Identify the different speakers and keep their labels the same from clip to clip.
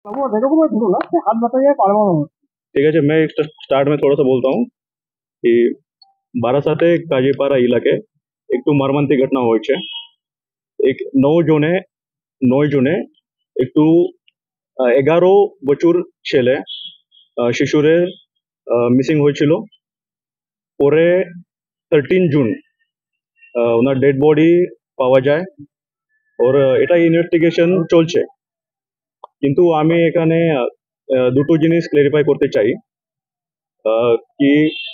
Speaker 1: ঠিক আছে, मैं एक स्टार्ट में थोड़ा सा बोलता हूँ कि બારાસાતે કાજીપારા ઇલાકે একটু মর্মান্তিক ঘটনা হয়েছে। এক 9 জুনে একটু 11 বছর ছেলে শিশুরে মিসিং হয়েছিল। পরে 13 জুন ওনার ডেড বডি পাওয়া যায়। ওর এটা ইনভেস্টিগেশন চলছে, কিন্তু আমি এখানে দুটো জিনিস ক্লারিফাই করতে চাই। কি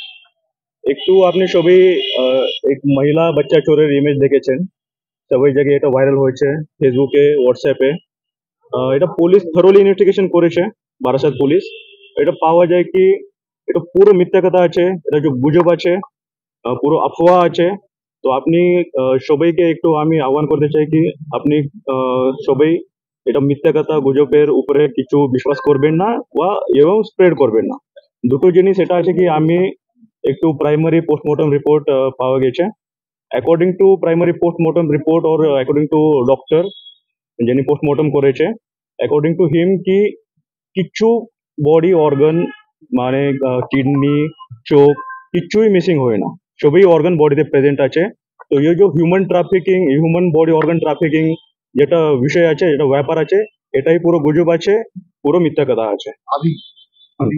Speaker 1: একটু আপনি সবই এক মহিলা বাচ্চা চোরের ইমেজ দেখেছেন, সবাই জায়গায় এটা ভাইরাল হয়েছে ফেসবুকে, হোয়াটসঅ্যাপে। এটা পুলিশ থরোলি ইনভেস্টিগেশন করেছে, বারাসাত পুলিশ। এটা পাওয়া যায় কি এটা পুরো মিথ্যা কথা আছে, এটা যে গুজব আছে, পুরো আফওয়া আছে। তো আপনি সবাইকে একটু আমি আহ্বান করতে চাই কি আপনি সবাই এটা মিথ্যা কথা গুজবের উপরে কিছু বিশ্বাস করবেন না বা এবং স্প্রেড করবেন না। দুটো জিনিস এটা আছে কি আমি একটু প্রাইমারি পোস্টমর্টম রিপোর্ট পাওয়া গেছে। According to primary postmortem report और অ্যাকর্ডিং টু ডক্টর যিনি পোস্টমর্টম করেছে, অ্যাকর্ডিং টু হিম কি কিছু বডি অর্গান মানে কিডনি, চোখ কিছুই মিসিং হয় না, সবই অর্গান বডিতে প্রেজেন্ট আছে। তো ये जो human trafficking, human body organ trafficking যেটা বিষয় আছে, যেটা ব্যাপার আছে, এটাই পুরো গুজব আছে, পুরো মিথ্যা কথা আছে।
Speaker 2: अभी अभी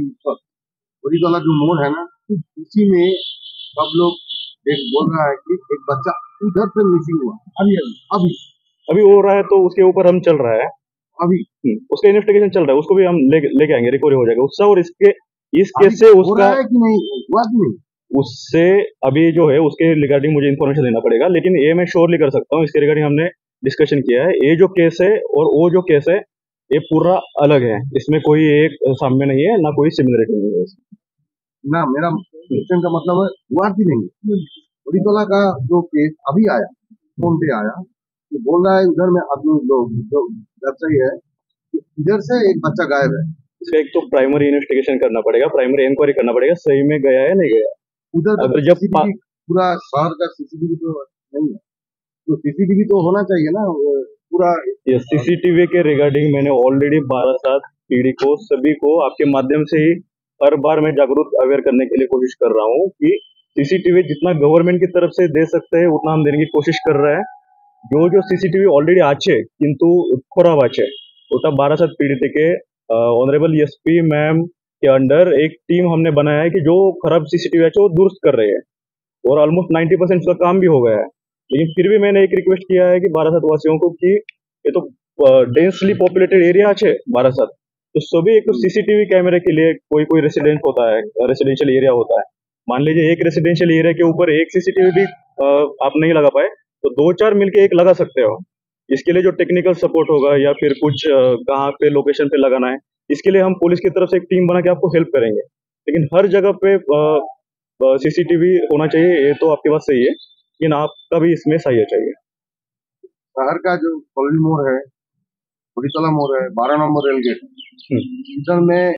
Speaker 2: बड़ी वाला जो मोड़ है ना, उसी में सब लोग एक बोल रहा है कि एक बच्चा उधर से मिसिंग हुआ। अभी अभी अभी
Speaker 1: अभी हो रहा है तो उसके ऊपर हम चल रहा है।
Speaker 2: अभी
Speaker 1: उसका इन्वेस्टिगेशन चल रहा है, उसको भी हम लेके आएंगे, रिकवरी हो जाएगा उसका। और इस केस से
Speaker 2: हो
Speaker 1: उसका
Speaker 2: रहा है कि नहीं, हुआ कि नहीं?
Speaker 1: उससे अभी जो है उसके रिगार्डिंग मुझे इन्फॉर्मेशन देना पड़ेगा, लेकिन ये मैं श्योरली कर सकता हूँ, इसके रिगार्डिंग हमने डिस्कशन किया है। ये जो केस है और वो जो केस है ये पूरा अलग है, इसमें कोई एक साम्य नहीं है, ना कोई सिमिलरिटी नहीं है इसमें।
Speaker 2: ना मेरा क्वेश्चन का मतलब है हुआ कि नहीं। बड़ीतला का जो केस अभी आया, फोन पे आया कि बोल रहा है उधर में आदमी लोग जो सही है कि इधर से एक बच्चा गायब है।
Speaker 1: इसका एक तो प्राइमरी इन्वेस्टिगेशन करना पड़ेगा, प्राइमरी इंक्वायरी करना पड़ेगा, सही में गया है नहीं गया।
Speaker 2: उधर
Speaker 1: अगर जब
Speaker 2: पूरा शहर का सीसीटीवी तो नहीं है, तो सीसीटीवी तो होना चाहिए ना पूरा।
Speaker 1: ये सीसीटीवी के रिगार्डिंग मैंने ऑलरेडी 12/7 पीढ़ी को सभी को आपके माध्यम से ही हर बार मैं जागरूक अवेयर करने के लिए कोशिश कर रहा हूँ कि सीसीटीवी जितना गवर्नमेंट की तरफ से दे सकते हैं उतना हम देने की कोशिश कर रहे हैं। जो जो सीसीटीवी ऑलरेडी आछे किंतु खराब आछे ওটা 12/7 पीढ़ी থেকে ऑनरेबल एसपी मैम के अंडर एक टीम हमने बनाया है कि जो खराब सीसीटीवी है वो दुरुस्त कर रहे हैं, और ऑलमोस्ट 90% उसका काम भी हो गया है। लेकिन फिर भी मैंने एक रिक्वेस्ट किया है कि 12/7 वासियों को कि ये तो डेंसली पॉपुलेटेड एरिया है 12/7, तो सभी एक तो सीसीटीवी कैमरे के लिए कोई कोई रेसिडेंस होता है, रेसिडेंशियल एरिया होता है। मान लीजिए एक रेसिडेंशियल एरिया के ऊपर एक सीसीटीवी भी आप नहीं लगा पाए तो 2-4 मिलके एक लगा सकते हो। इसके लिए जो टेक्निकल सपोर्ट होगा या फिर कुछ कहाँ पे लोकेशन पे लगाना है, इसके लिए हम पुलिस की तरफ से एक टीम बना के आपको हेल्प करेंगे। लेकिन हर जगह पे सीसीटीवी होना चाहिए, ये तो आपके पास सही है, लेकिन आपका भी इसमें सही चाहिए।
Speaker 2: शहर का जो कॉलोनी मोड़ है, बड़ीतला मोड़ है, 12 नंबर रेलगेट, इधर में